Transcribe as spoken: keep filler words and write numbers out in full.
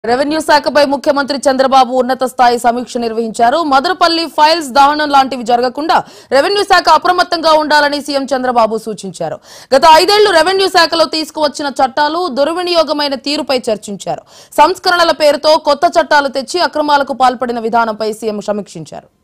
Revenue శాఖపై ముఖ్యమంత్రి చంద్రబాబు ఉన్నత స్థాయి సమీక్ష నిర్వహించారు. మదనపల్లి ఫైల్స్ దహనం లాంటివి జరగకుండా రెవెన్యూ శాఖ అప్రమత్తంగా ఉండాలని సీఎం చంద్రబాబు సూచించారు. గత ఐదేళ్లు రెవెన్యూ శాఖలో తీసుకువచ్చిన చట్టాలు దుర్వినియోగమైన తీరుపై చర్చించారు. సంస్కరణల పేరుతో కొత్త చట్టాలు తెచ్చి అక్రమాలకు పాల్పడిన విధానంపై సీఎం సమీక్షించారు.